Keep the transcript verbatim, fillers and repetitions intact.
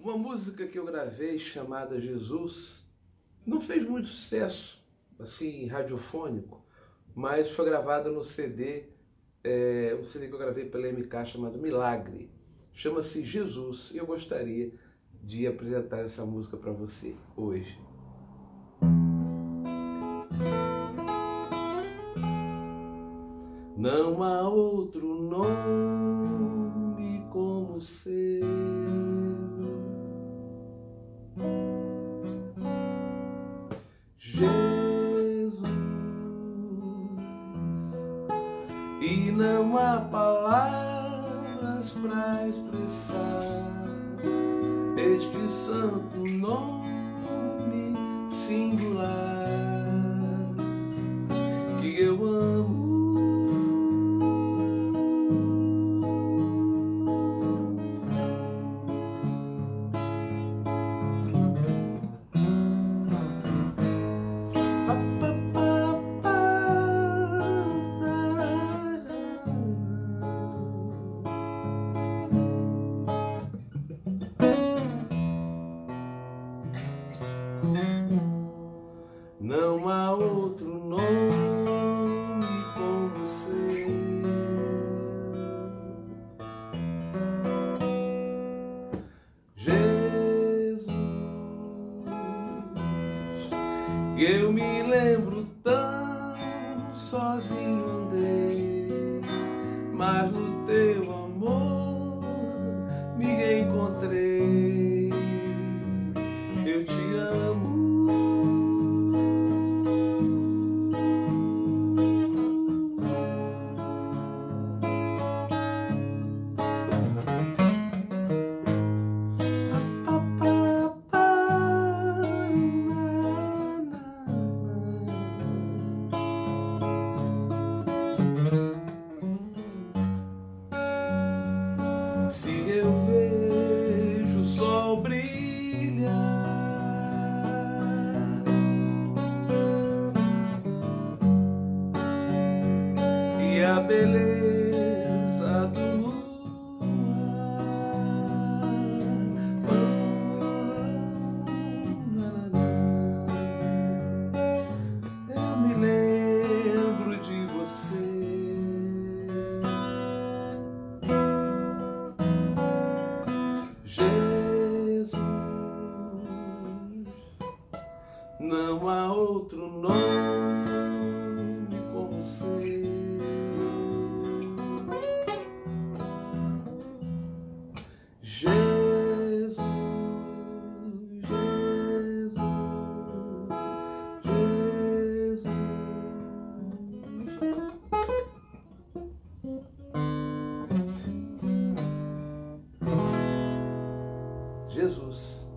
Uma música que eu gravei chamada Jesus não fez muito sucesso, assim, radiofônico, mas foi gravada no C D, é, um C D que eu gravei pela M K chamado Milagre. Chama-se Jesus e eu gostaria de apresentar essa música para você hoje. Não há outro nome como o seu, Jesus, e não há palavras para expressar este santo nome singular que eu amo. Não há outro nome como o seu, Jesus. Eu me lembro tão sozinho andei, mas no teu amor me encontrei. Eu te amo. Se eu vejo o sol brilhar e a beleza do luar, eu me lembro de você. Não há outro nome como o seu, Jesus, Jesus, Jesus. Jesus.